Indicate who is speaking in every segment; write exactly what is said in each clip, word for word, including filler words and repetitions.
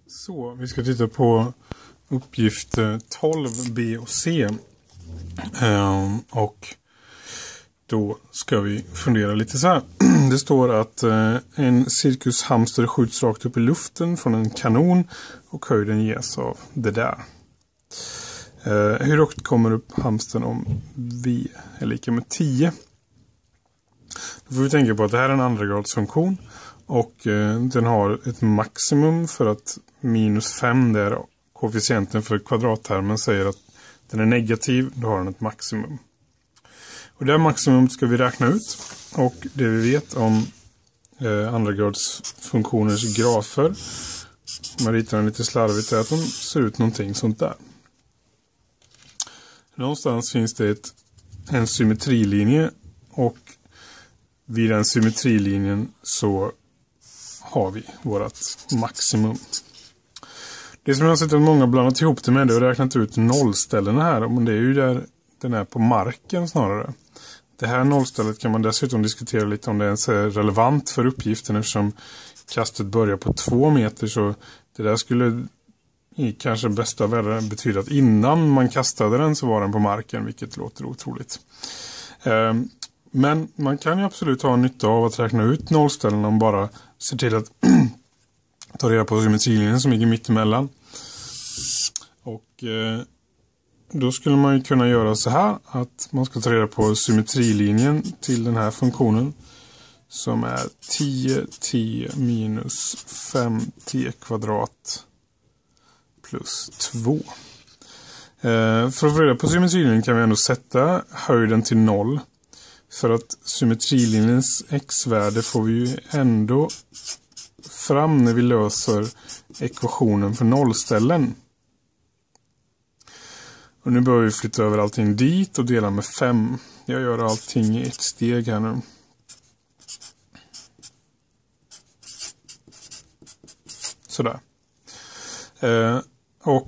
Speaker 1: Så, vi ska titta på uppgift tolv B och C. Ehm, och då ska vi fundera lite så här. Det står att eh, en cirkushamster skjuts rakt upp i luften från en kanon och höjden ges av det där. Eh, hur högt kommer upp hamstern om V är lika med tio? Då får vi tänka på att det här är en andragradsfunktion och eh, den har ett maximum för att minus fem där koefficienten för kvadrattermen säger att den är negativ, då har den ett maximum. Och det här maximum ska vi räkna ut, och det vi vet om eh, andragradsfunktioners grafer, man ritar den lite slarvigt, är att de ser ut någonting sånt där. Någonstans finns det ett, en symmetrilinje, och vid den symmetrilinjen så har vi vårt maximum. Det som jag har sett att många blandat ihop det med, det har räknat ut nollställena här, men det är ju där den är på marken snarare. Det här nollstället kan man dessutom diskutera lite om det ens är relevant för uppgiften, eftersom kastet börjar på två meter, så det där skulle i kanske bästa världen betyda att innan man kastade den så var den på marken, vilket låter otroligt. Men man kan ju absolut ha nytta av att räkna ut nollställen om man bara ser till att ta reda på symmetrilinjen som ligger mitt emellan. Och eh, då skulle man ju kunna göra så här att man ska ta reda på symmetrilinjen till den här funktionen som är tio t minus fem t kvadrat plus två. Eh, för att få reda på symmetrilinjen kan vi ändå sätta höjden till noll. För att symmetrilinjens x-värde får vi ju ändå fram när vi löser ekvationen för nollställen. Och nu börjar vi flytta över allting dit och dela med fem. Jag gör allting i ett steg här nu. Sådär. Eh, och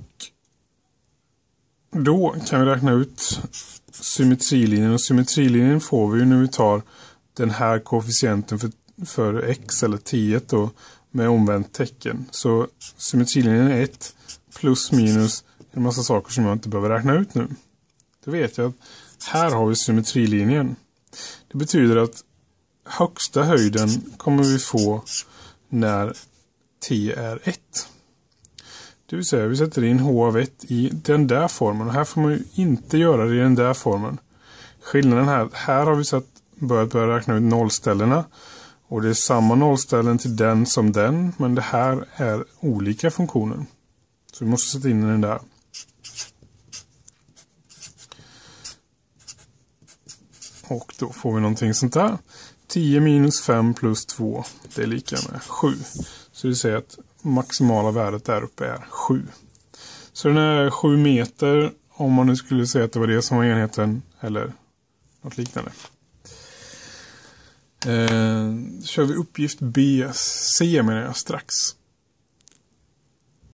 Speaker 1: då kan vi räkna ut symmetrilinjen, och symmetrilinjen får vi ju när vi tar den här koefficienten för, för x eller tio då, med omvänt tecken. Så symmetrilinjen är ett plus minus en massa saker som jag inte behöver räkna ut nu. Då vet jag att här har vi symmetrilinjen. Det betyder att högsta höjden kommer vi få när t är ett. Det vill säga vi sätter in h av ett i den där formen. Och här får man ju inte göra det i den där formen. Skillnaden här, här har vi satt, börjat börja räkna ut nollställena. Och det är samma nollställen till den som den. Men det här är olika funktioner. Så vi måste sätta in den där. Och då får vi någonting sånt där. tio minus fem plus två. Det är lika med sju. Så det säger att maximala värdet där uppe är sju. Så den är sju meter, om man nu skulle säga att det var det som var enheten eller något liknande. Eh, kör vi uppgift B, C menar jag strax.